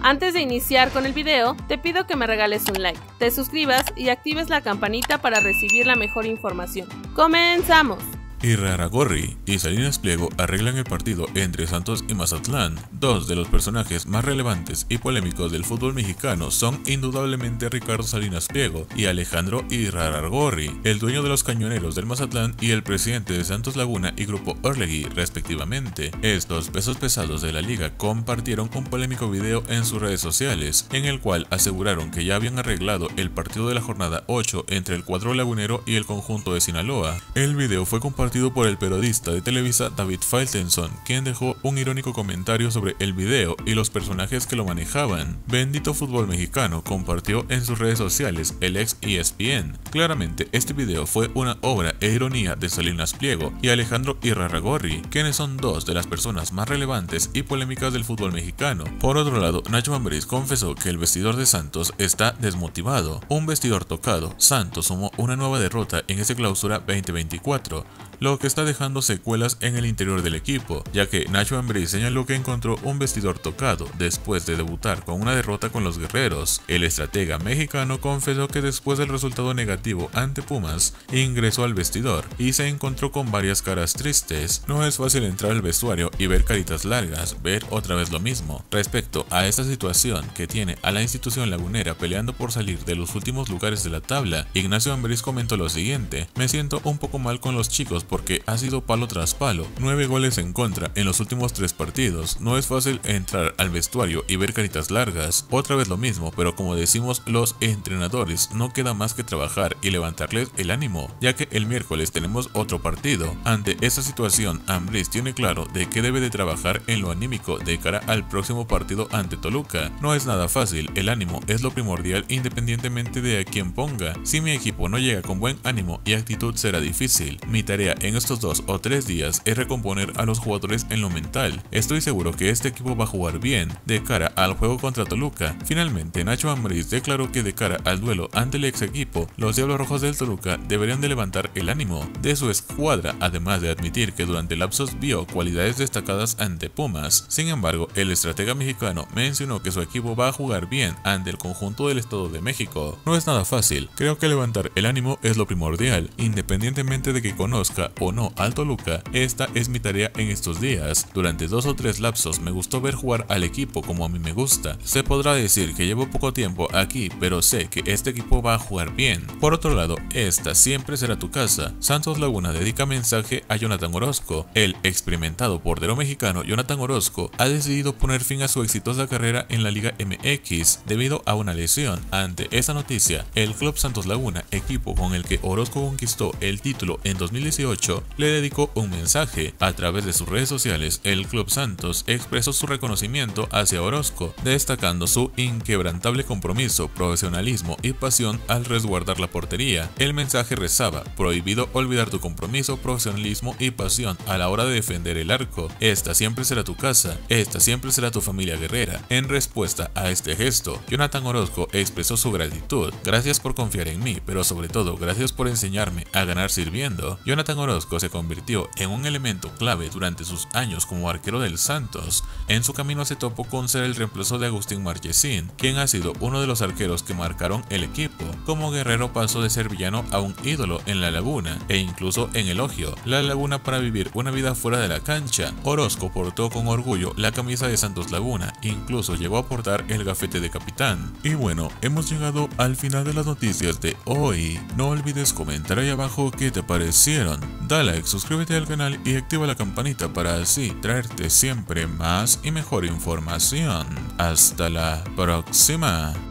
Antes de iniciar con el video, te pido que me regales un like, te suscribas y actives la campanita para recibir la mejor información. ¡Comenzamos! Irarrágorri y Salinas Pliego arreglan el partido entre Santos y Mazatlán. Dos de los personajes más relevantes y polémicos del fútbol mexicano son indudablemente Ricardo Salinas Pliego y Alejandro Irarrágorri, el dueño de los Cañoneros del Mazatlán y el presidente de Santos Laguna y Grupo Orlegui, respectivamente. Estos pesos pesados de la liga compartieron un polémico video en sus redes sociales, en el cual aseguraron que ya habían arreglado el partido de la jornada 8 entre el cuadro lagunero y el conjunto de Sinaloa. El video fue compartido por el periodista de Televisa David Faitelson, quien dejó un irónico comentario sobre el video y los personajes que lo manejaban. Bendito fútbol mexicano, compartió en sus redes sociales el ex ESPN. Claramente este video fue una obra e ironía de Salinas Pliego y Alejandro Irarrágorri, quienes son dos de las personas más relevantes y polémicas del fútbol mexicano. Por otro lado, Nacho Ambriz confesó que el vestidor de Santos está desmotivado. Un vestidor tocado. Santos sumó una nueva derrota en ese clausura 2024. Lo que está dejando secuelas en el interior del equipo, ya que Nacho Ambriz señaló que encontró un vestidor tocado después de debutar con una derrota con los Guerreros. El estratega mexicano confesó que después del resultado negativo ante Pumas, ingresó al vestidor y se encontró con varias caras tristes. No es fácil entrar al vestuario y ver caritas largas, ver otra vez lo mismo. Respecto a esta situación que tiene a la institución lagunera peleando por salir de los últimos lugares de la tabla, Ignacio Ambriz comentó lo siguiente: me siento un poco mal con los chicos porque ha sido palo tras palo, 9 goles en contra en los últimos 3 partidos, no es fácil entrar al vestuario y ver caritas largas, otra vez lo mismo, pero como decimos los entrenadores, no queda más que trabajar y levantarles el ánimo, ya que el miércoles tenemos otro partido. Ante esta situación, Ambriz tiene claro de que debe de trabajar en lo anímico de cara al próximo partido ante Toluca. No es nada fácil, el ánimo es lo primordial independientemente de a quién ponga. Si mi equipo no llega con buen ánimo y actitud será difícil. Mi tarea en estos 2 o 3 días es recomponer a los jugadores en lo mental. Estoy seguro que este equipo va a jugar bien de cara al juego contra Toluca. Finalmente, Nacho Ambriz declaró que de cara al duelo ante el ex equipo, los Diablos Rojos del Toluca deberían de levantar el ánimo de su escuadra, además de admitir que durante lapsos vio cualidades destacadas ante Pumas. Sin embargo, el estratega mexicano mencionó que su equipo va a jugar bien ante el conjunto del Estado de México. No es nada fácil, creo que levantar el ánimo es lo primordial, independientemente de que conozca o no al Toluca. Esta es mi tarea en estos días. Durante 2 o 3 lapsos me gustó ver jugar al equipo como a mí me gusta. Se podrá decir que llevo poco tiempo aquí, pero sé que este equipo va a jugar bien. Por otro lado, esta siempre será tu casa. Santos Laguna dedica mensaje a Jonathan Orozco. El experimentado portero mexicano Jonathan Orozco ha decidido poner fin a su exitosa carrera en la Liga MX debido a una lesión. Ante esta noticia, el Club Santos Laguna, equipo con el que Orozco conquistó el título en 2018, le dedicó un mensaje. A través de sus redes sociales, el Club Santos expresó su reconocimiento hacia Orozco, destacando su inquebrantable compromiso, profesionalismo y pasión al resguardar la portería. El mensaje rezaba: prohibido olvidar tu compromiso, profesionalismo y pasión a la hora de defender el arco. Esta siempre será tu casa, esta siempre será tu familia guerrera. En respuesta a este gesto, Jonathan Orozco expresó su gratitud: gracias por confiar en mí, pero sobre todo gracias por enseñarme a ganar sirviendo. Jonathan Orozco se convirtió en un elemento clave durante sus años como arquero del Santos. En su camino se topó con ser el reemplazo de Agustín Marchesín, quien ha sido uno de los arqueros que marcaron el equipo. Como guerrero pasó de ser villano a un ídolo en la Laguna, e incluso en elogio la Laguna para vivir una vida fuera de la cancha. Orozco portó con orgullo la camisa de Santos Laguna, incluso llegó a portar el gafete de capitán. Y bueno, hemos llegado al final de las noticias de hoy. No olvides comentar ahí abajo qué te parecieron. Dale like, suscríbete al canal y activa la campanita para así traerte siempre más y mejor información. Hasta la próxima.